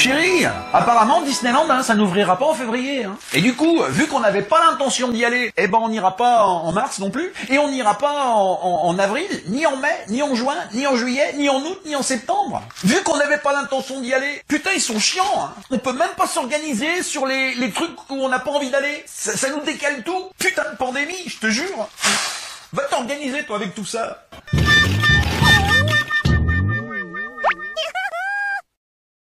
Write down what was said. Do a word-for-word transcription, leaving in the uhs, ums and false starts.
Chérie, apparemment Disneyland, hein, ça n'ouvrira pas en février. Hein. Et du coup, vu qu'on n'avait pas l'intention d'y aller, eh ben on n'ira pas en, en mars non plus, et on n'ira pas en, en, en avril, ni en mai, ni en juin, ni en juillet, ni en août, ni en septembre. Vu qu'on n'avait pas l'intention d'y aller, putain ils sont chiants. Hein. On peut même pas s'organiser sur les, les trucs où on n'a pas envie d'aller. Ça, ça nous décale tout. Putain de pandémie, je te jure. Va t'organiser toi avec tout ça.